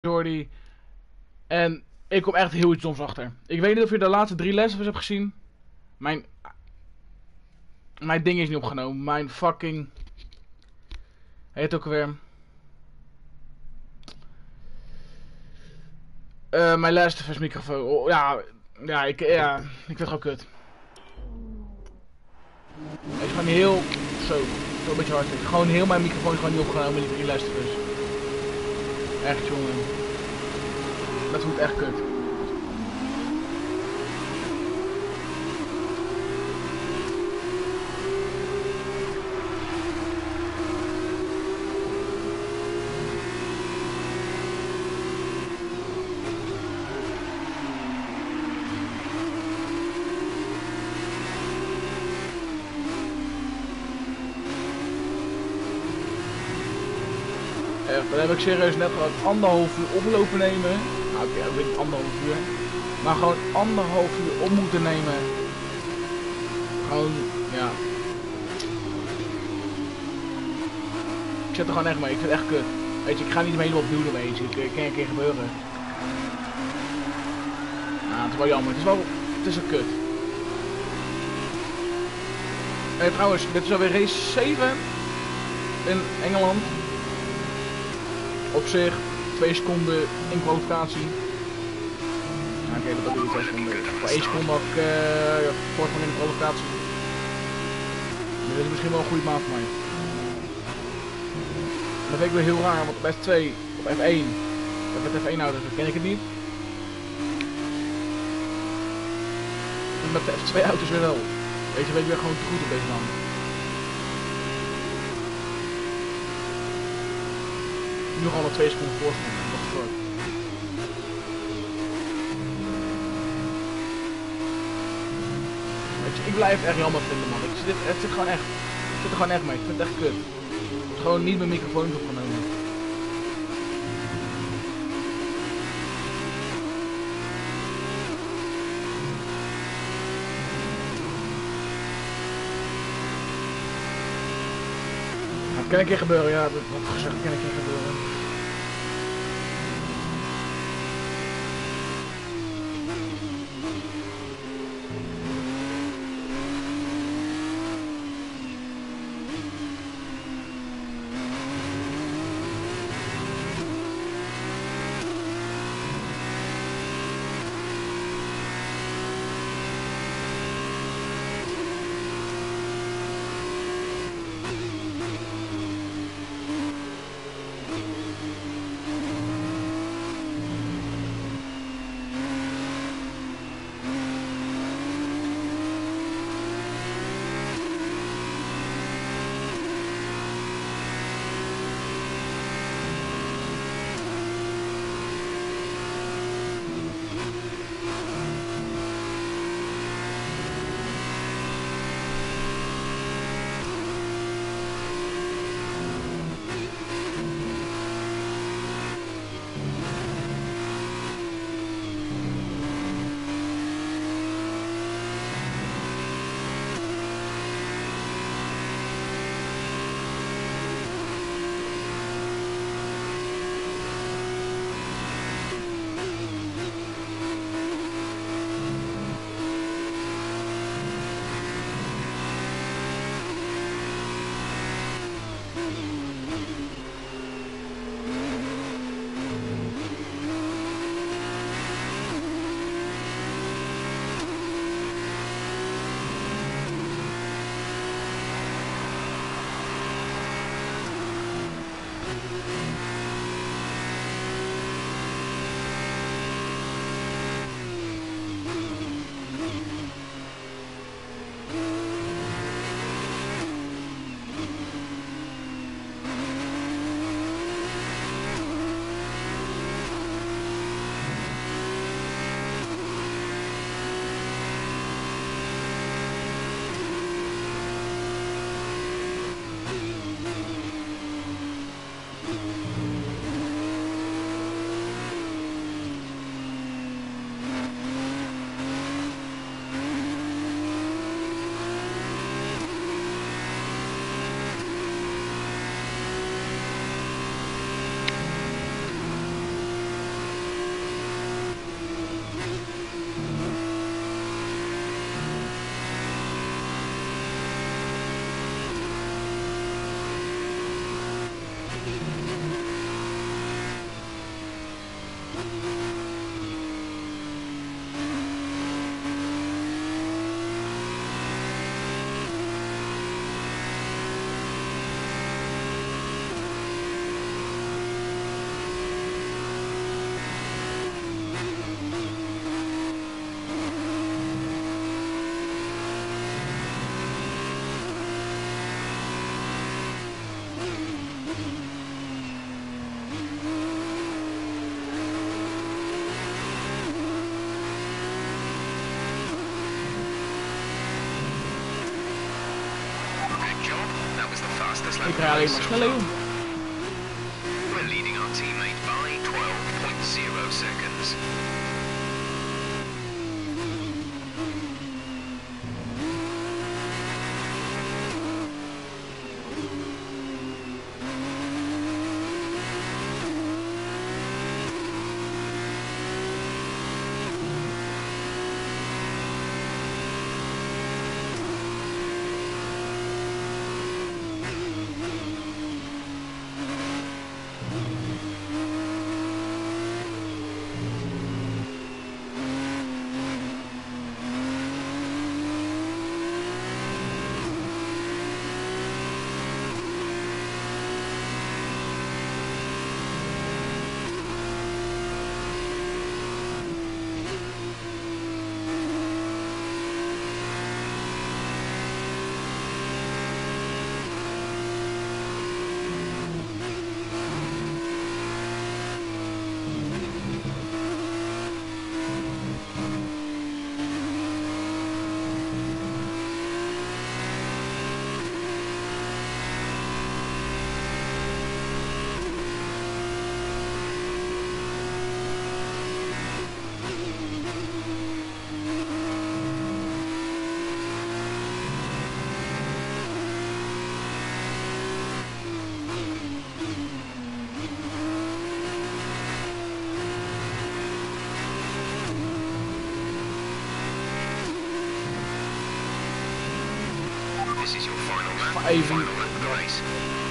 Jordi. En ik kom echt heel iets doms achter. Ik weet niet of je de laatste 3 lessen hebt gezien. Mijn ding is niet opgenomen. Mijn fucking... Heet ook alweer... mijn Last of Us microfoon. Oh, ik vind het gewoon kut. Hij is gewoon heel... Zo een beetje hard. Gewoon heel mijn microfoon is gewoon niet opgenomen in die 3 Last of Us. Echt jongen. Dat voelt echt kut. Dan heb ik serieus net gewoon 1,5 uur oplopen nemen. Nou oké, ik weet niet 1,5 uur. Maar gewoon 1,5 uur op moeten nemen. Gewoon, ja. Ik zit er gewoon echt mee, ik vind het echt kut. Weet je, ik ga niet helemaal opnieuw doen eens. Het kan een keer gebeuren. Nou, het is wel jammer, het is een kut. Hey, trouwens, dit is alweer race 7 in Engeland. Op zich, 2 seconden in kwalificatie. Nou, oké, dat doe ik 2 seconden. Voor 1 seconde had ik voortgang in de kwalificatie. Dus dit is misschien wel een goede maat voor mij. Dat vind ik wel heel raar, want op F2, op F1, met F1 auto's ken ik het niet. En met de F2 auto's weer wel. Weet je, weer gewoon te goed op deze man. Nu nog alle 2 seconden voorsprong. Wat voor. Weet je, ik blijf het echt jammer vinden man. Het zit gewoon echt. Ik zit er gewoon echt mee. Ik vind het echt kut. Ik heb gewoon niet mijn microfoon opgenomen. Het kan een keer gebeuren, ja. Wat gezegd, kan een keer gebeuren. Ik rij alleen maar sneller, joh. We're leading our teammate by 12.0 seconds. This is your final lap. Even. Final lap of the race.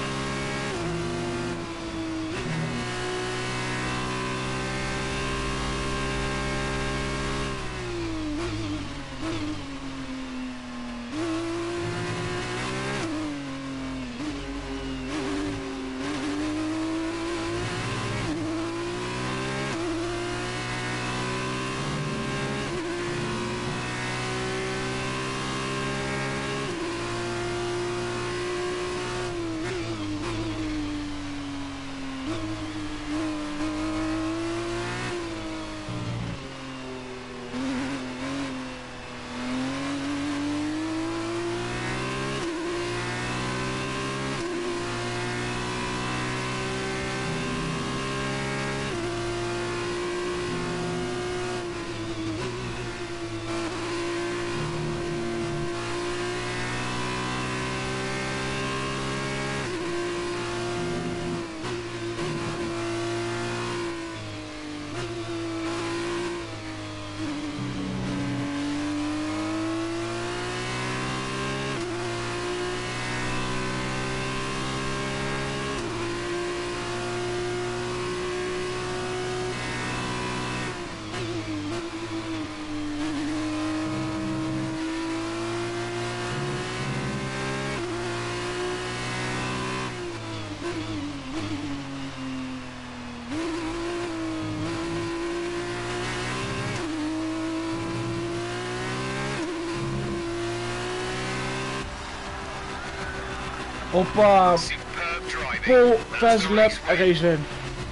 Hoppa, Superb driving. full That's fast the lap race win. race win.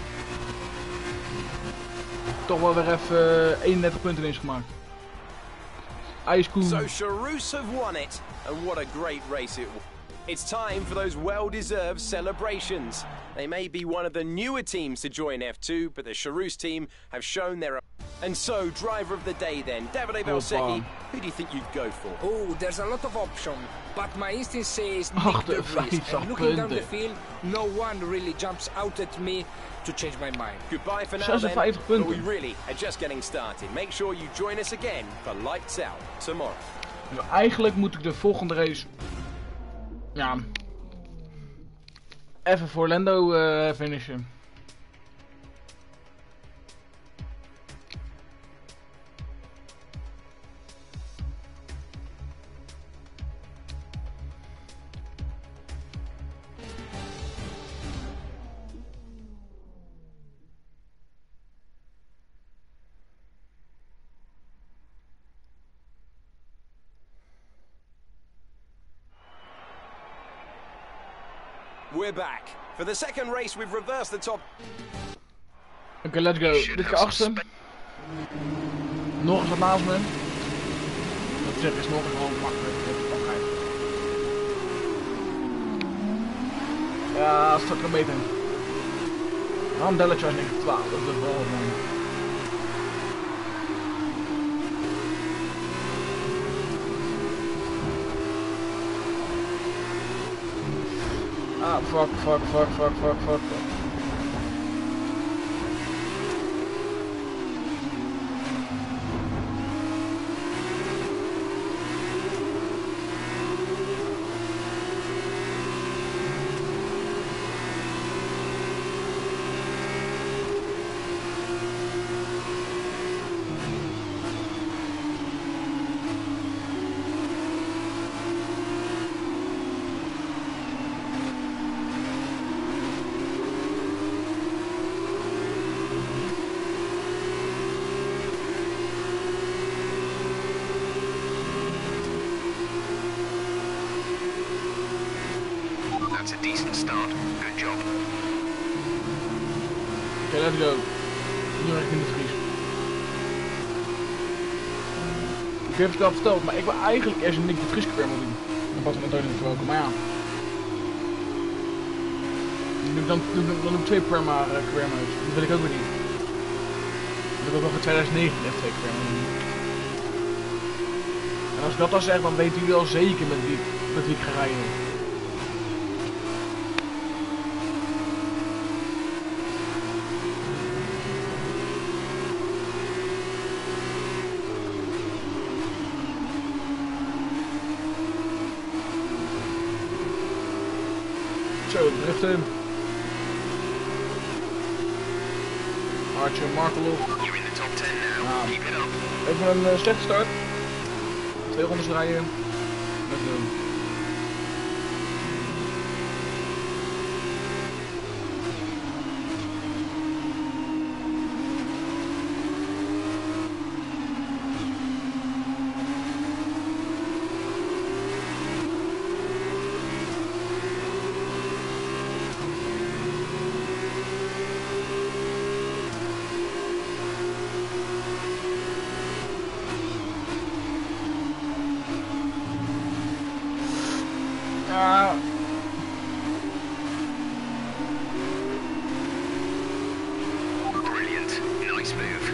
Toch wel weer even 31 punten winst gemaakt. IJskoen. So Charouz have won it, and what a great race it was. It's time for those well-deserved celebrations. They may be one of the newer teams to join F2, but the Charouz team have shown their... And so, driver of the day then, Davide Valsecchi, who do you think you'd go for? Oh, there's a lot of options, but my instinct says Nick 58 De Vries. And looking down the punten. field, no one really jumps out at me to change my mind. Goodbye for now then, 56 but we punten. really are just getting started. Make sure you join us again for Lights Out tomorrow. Nou, eigenlijk moet ik de volgende race... Ja... Even voor Lando finishen. We're back. For the second race, we've reversed the top. Oké, let's go. Dit keer achtste. Nog eens wat naast me. Dat zeg is nog gewoon makkelijk. Dit is wel gek. Ja, start er beter. Waarom Delletje was 12? Dat is wel mooi. Ah, fuck. That's a decent start. Good job. Okay, let's go. Nu ben ik in de Vries. Ik heb het al verteld, maar ik wil eigenlijk eerst een Nick de Vries queer doen. Dan pas we met Antonio gesproken, maar ja. Dan doe ik 2 per maar queer modes. Dat wil ik ook weer niet. Dan wil ik ook nog in 2019 echt 2 queer modes doen. En als ik dat dan zeg, dan weten jullie al zeker met wie ik ga rijden. Zo, driften. Archer, Markelov. You're in the top 10 now. Keep it up. Even een slechte start. 2 rondes rijden. Let's go. Brilliant. Nice move.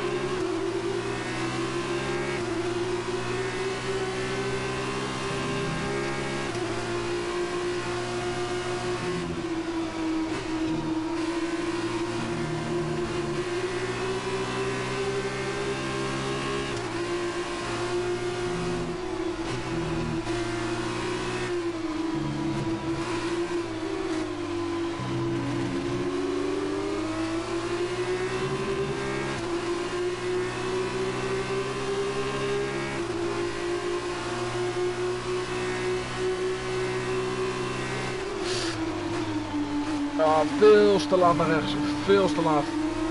Ah, veel te laat naar rechts. Veel te laat.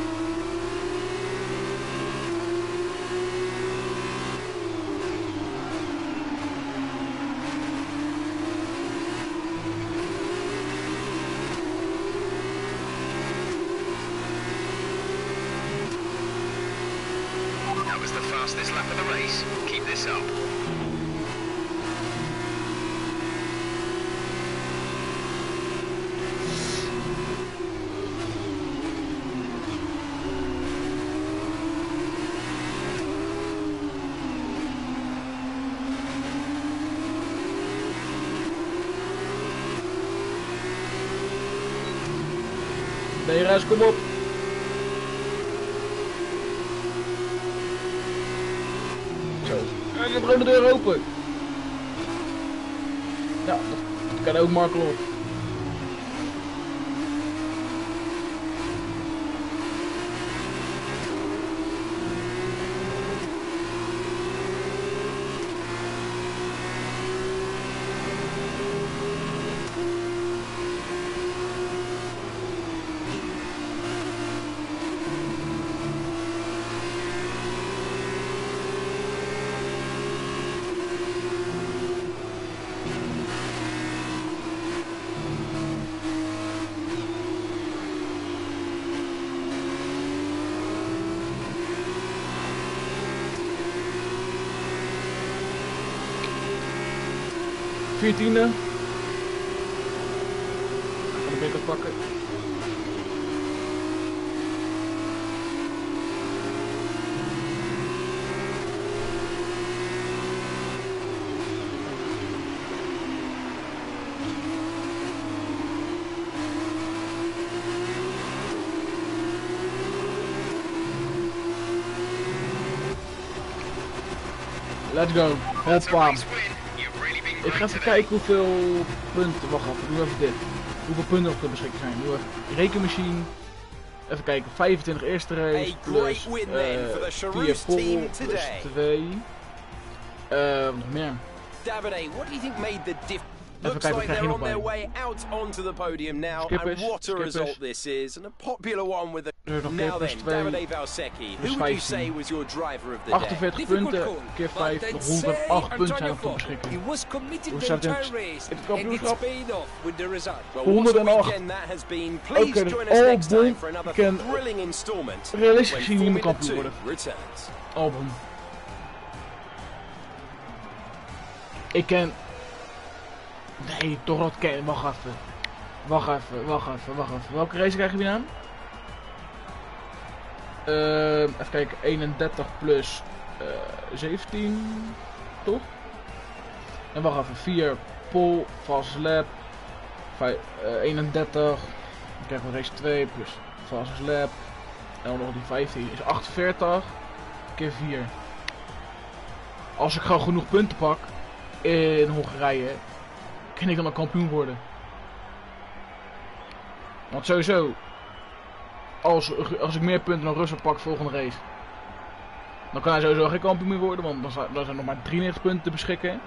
That was the fastest lap of the race. Keep this up. DRS, kom op. Zo. En je hebt de deur open. Ja, dat kan ook makkelijk. Viertiende. pakken. Let's go. Hoppa. Ik ga even kijken hoeveel punten. Wacht even, doe even dit. Hoeveel punten nog te beschikken zijn. Doe even rekenmachine. Even kijken, 25 eerste race plus 4 pole plus 2. Nog meer. Davide, what do you think made the difference? Even Looks kijken, like krijg je they're nog on their bij. way out onto the podium now, Skippers, and what a skippers. result this is, and a popular one with the... Dus nog Now plus then, 2. Davide Valsecchi, plus who would you 15. say was your driver of the day? 48 punten, keer 5, nog 108 punten zijn nog te beschikken. He was committed Hoe the staat het entire in race, het and kampioenschap? it's paid off with the result. Well, what a 108. weekend that has been. Please Oké, dus join us next time Albon for another kan thrilling installment realistisch when gezien niet meer Formula kampioen 2 worden. returns. Albon. Ik ken... Nee, toch dat ken... Wacht even. Wacht even. Welke race krijg je weer aan? Even kijken. 31 plus 17. Toch? En wacht even. 4 pole, fast lap. 31. Dan krijgen we race 2 plus fast lap. En dan nog die 15 is 48. Keer 4. Als ik gewoon genoeg punten pak in Hongarije, kan ik dan een kampioen worden. Want sowieso, als ik meer punten dan Russell pak volgende race, dan kan hij sowieso geen kampioen meer worden, want dan zijn nog maar 93 punten te beschikken.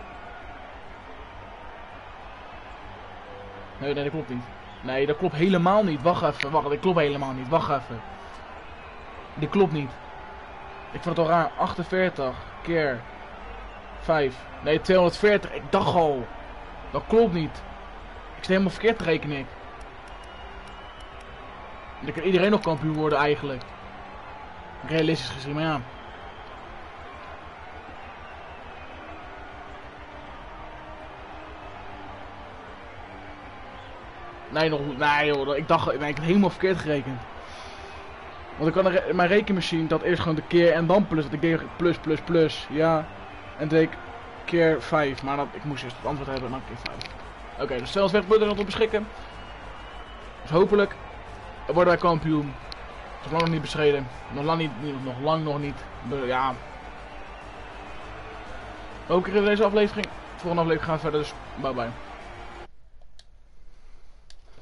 Nee, dat klopt niet. Nee, dat klopt helemaal niet. Wacht even, dat klopt helemaal niet. Wacht even. Dit klopt niet. Ik vond het al raar. 48 keer 5. Nee, 240. Ik dacht al. Dat klopt niet. Ik zit helemaal verkeerd te rekenen, ik. Dan kan iedereen nog kampioen worden eigenlijk. Realistisch gezien, maar ja. Nee, nog nee joh, ik dacht, ik heb helemaal verkeerd gerekend. Want ik kan mijn rekenmachine, dat eerst gewoon de keer en dan plus, dat ik deed plus, ja. En deed ik keer 5, maar dat, ik moest eerst het antwoord hebben en dan keer 5. Oké, dus 240 punten nog te beschikken. Dus hopelijk worden wij kampioen. Nog lang nog niet bestreden. Nog lang nog niet. Ja. Ook in deze aflevering. Volgende aflevering gaan we verder, dus bye bye.